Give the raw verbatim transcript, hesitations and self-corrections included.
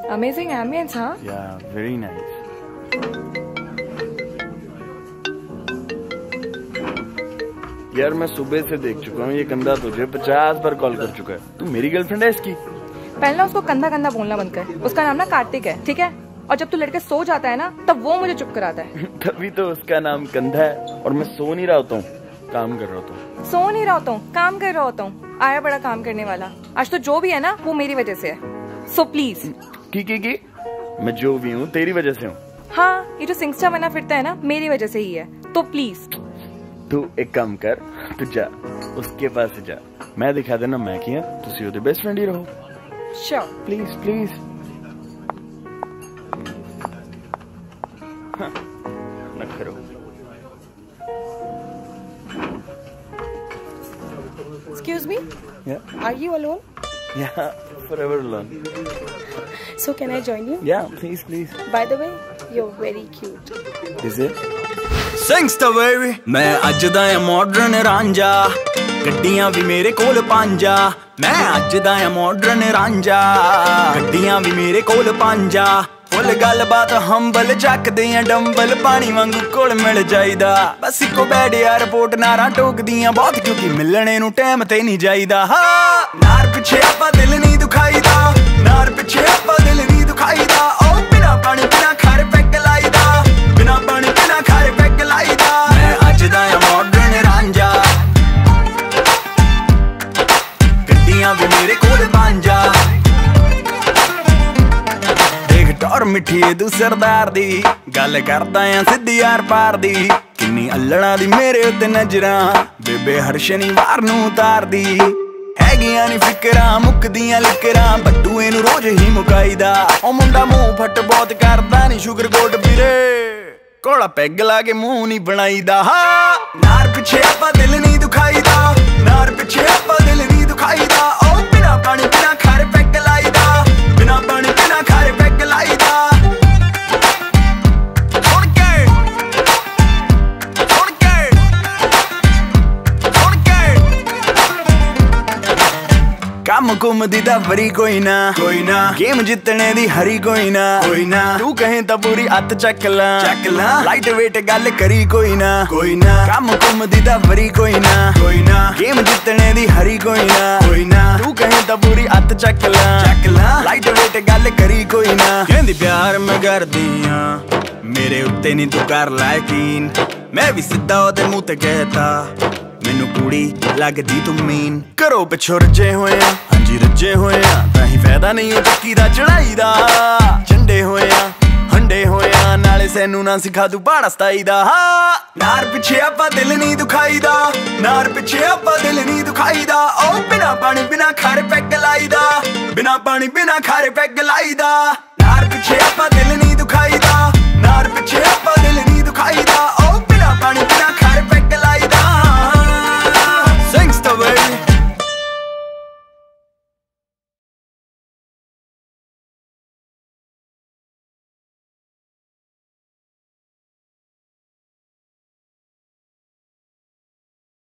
Amazing ambience, huh? Yeah, very nice. यार मैं सुबह से देख चुका हूँ ये कंधा तुझे पचास बार कॉल कर चुका है। तू मेरी गर्लफ्रेंड है इसकी? पहले उसको कंधा कंधा बोलना बंद कर। उसका नाम ना कार्तिक है, ठीक है? और जब तू लड़के सो जाता है ना तब वो मुझे चुप कराता है। तभी तो उसका नाम कंधा है और मैं सो नहीं रहा होता हूँ, काम कर रहा होता हूँ। सो नहीं रहा होता हूँ, काम कर रहा होता हूँ। आया बड़ा काम करने वाला। आज तो जो भी है ना वो मेरी वजह से है। So please. की की की मैं जो भी हूँ तेरी वजह से हूँ। हाँ, ये जो सिंगस्टा बना फिरता है ना मेरी वजह से ही है। तो प्लीज तू एक काम कर, तू जा उसके पास जा, मैं दिखा देना मैं किया, तुसी ओदे बेस्ट फ्रेंड ही रहो। श्योर। Please please. हाँ, न करो। Excuse me? Yeah. Are you alone? Yeah, forever alone. So can I join you? Yeah, please, please. By the way, you're very cute. Is it? Singsta baby, मैं ਅੱਜ ਦਾ ਆ modern Ranjha, ਗੱਡੀਆਂ ਵੀ ਮੇਰੇ ਕੋਲ ਪੰਜਾ। ਮੈਂ ਅੱਜ ਦਾ ਆ ਮਾਡਰਨ ਰਾਂਝਾ, ਗੱਡੀਆਂ ਵੀ ਮੇਰੇ ਕੋਲ ਪੰਜਾ। ਫੁੱਲ ਗੱਲਬਾਤ ਹੰਬਲ ਚੱਕਦੇ ਆ ਡੰਬਲ, ਪਾਣੀ ਵਾਂਗੂ ਕੋਲ ਮਿਲ ਜਾਈਦਾ। ਬਸ ਇੱਕੋ ਬੈਡ ਯਾਰ ਰਿਪੋਰਟ ਨਾਰਾਂ ਟੋਕਦੀਆਂ ਬਹੁਤ, ਕਿਉਂਕਿ ਮਿਲਣੇ ਨੂੰ ਟਾਈਮ ਤੇ ਨਹੀਂ ਜਾਈਦਾ। ਹਾਂ ਨਾਰ ਪਿੱਛੇ ਆਪਾਂ ਦਿਲ ਨਹੀਂ ਦੁਖਾਈਦਾ, ਨਾਰ ਪਿੱਛੇ ਆਪਾਂ ਦਿਲ ਨਹੀਂ ਦੁਖਾਈਦਾ। ਉਹ ਬਿਨਾ ਪਾਣੀ ਬਿਨਾ ਖਾਰੇ ਪੈਗ ਲਾਈਦਾ, ਬਿਨਾ ਪਾਣੀ ਬਿਨਾ ਖਾਰੇ ਪੈਗ ਲਾਈਦਾ। ਮੈਂ ਅੱਜ ਦਾ ਆ ਮਾਡਰਨ ਰਾਂਝਾ, ਗੱਡੀਆਂ ਵੀ ਮੇਰੇ ਕੋਲ ਪੰਜਾ। ਟੌਰ ਮਿੱਠੀ ਤੂੰ ਸਰਦਾਰ ਦੀ, ਗੱਲ ਕਰਦਾ ਆ ਸਿੱਧੀ ਯਾਰ ਪਾਰ ਦੀ। ਕਿੰਨੀ ਅੱਲੜਾਂ ਦੀ ਮੇਰੇ ਉੱਤੇ ਨਜ਼ਰਾਂ, ਬੇਬੇ ਹਰ ਸ਼ਨੀਵਾਰ ਨੂੰ ਉਤਾਰਦੀ। ਹੈਗੀਆਂ ਨੀ ਫਿਕਰਾਂ ਮੁੱਕਦੀਆਂ ਲਿਕਰਾਂ, ਬੱਟੂ ਇਹਨੂੰ ਰੋਜ਼ ਹੀ ਮੁਕਾਈਦਾ। ਉਹ ਮੁੰਡਾ ਮੂੰਹ ਫੱਟ ਬਹੁਤ ਕਰਦਾ ਨੀ ਸ਼ੂਗਰ ਗੋਡ ਵੀਰੇ, ਕੋਲਾ ਪੈਗ ਲਾ ਕੇ ਮੂੰਹ ਨੀ ਬਣਾਈਦਾ। ਹਾਂ ਨਾਰ ਪਿੱਛੇ ਆਪਾਂ ਦਿਲ ਨਹੀਂ ਦੁਖਾਈਦਾ, ਨਾਰ ਪਿੱਛੇ ਆਪਾਂ ਦਿਲ ਨਹੀਂ ਦੁਖਾਈਦਾ। ਉਹ ਬਿਨਾ ਪਾਣੀ ਬਿਨਾ ਖਾਰੇ ਪੈਗ ਲਾਈਦਾ, ਬਿਨਾ ਪਾਣੀ ਬਿਨਾ ਖਾਰੇ ਪੈਗ ਲਾਈਦਾ। ਸੁਣ ਕੇ ਸੁਣ ਕੇ ਸੁਣ ਕੇ ਕੰਮ ਕੁੰਮ ਦੀ ਤਾਂ ਵਰੀ ਕੋਈ ਨਾ, ਕੋਈ ਨਾ ਗੇਮ ਜਿੱਤਣੇ ਦੀ ਹਰੀ ਕੋਈ ਨਾ, ਕੋਈ ਨਾ ਤੂੰ ਕਹੇ ਤਾਂ ਪੂਰੀ ਅੱਤ ਚੱਕ ਲਾ, ਚੱਕ ਲਾ ਲਾਈਟ ਵੇਟ ਗੱਲ ਕਰੀ ਕੋਈ ਨਾ, ਕੋਈ ਨਾ ਕੰਮ ਕੁੰਮ ਦੀ ਤਾਂ ਵਰੀ ਕੋਈ ਨਾ, ਕੋਈ ਨਾ ਗੇਮ ਜਿੱਤਣੇ ਦੀ ਹਰੀ ਕੋਈ ਨਾ, ਕੋਈ ਨਾ ਤੂੰ ਕਹੇ ਤਾਂ ਪੂਰੀ ਅੱਤ ਚੱਕ ਲਾ, ਚੱਕ ਲਾ ਲਾਈਟ ਵੇਟ ਗੱਲ ਕਰੀ ਕੋਈ ਨਾ। ਕਹਿੰਦੀ ਪਿਆਰ ਮੈਂ ਕਰਦੀ ਆ, ਮੇਰੇ ਉੱਤੇ ਨਹੀਂ ਤੂੰ ਕਰ ਲੈ ਯਕੀਨ। ਮੈਂ ਵੀ ਸਿੱਧਾ ਉਹਦੇ ਮੂੰਹ ਤੇ ਕਹਿਤਾ, ਮੈਨੂੰ ਕੁੜੀ ਲੱਗਦੀ ਤੂੰ ਮੀਨ। ਘਰੋਂ ਪਿੱਛੋਂ ਰੱਜੇ ਹੋਏ ਆ, ਹਾਂਜੀ ਰੱਜੇ ਹੋਏ ਆ, ਤਾਂ ਹੀ ਫਾਇਦਾ ਨਹੀਂ ਉਹ ਚੱਕੀ ਦਾ ਚੜਾਈ ਦਾ। ਝੰਡੇ ਹੋਏ ਆ ਹੰਡੇ ਹੋਏ ਆ, ਨਾਲੇ ਸੈਨੂੰ ਨਾ ਸਿਖਾ ਤੂੰ ਬਾੜਾ ਸਤਾਈ ਦਾ। ਹਾਂ ਨਾਰ ਪਿੱਛੇ ਆਪਾਂ ਦਿਲ ਨਹੀਂ ਦੁਖਾਈਦਾ, ਨਾਰ ਪਿੱਛੇ ਆਪਾਂ ਦਿਲ ਨਹੀਂ ਦੁਖਾਈਦਾ। ਉਹ ਬਿਨਾ ਪਾਣੀ ਬਿਨਾ ਖਾਰੇ ਪੈਗ ਲਾਈਦਾ, ਬਿਨਾ ਪਾਣੀ ਬਿਨਾ ਖਾਰੇ ਪੈਗ ਲਾਈਦਾ। ਨਾਰ ਪਿੱਛੇ ਆਪਾਂ ਦਿਲ ਨਹੀਂ ਦੁਖਾਈਦਾ,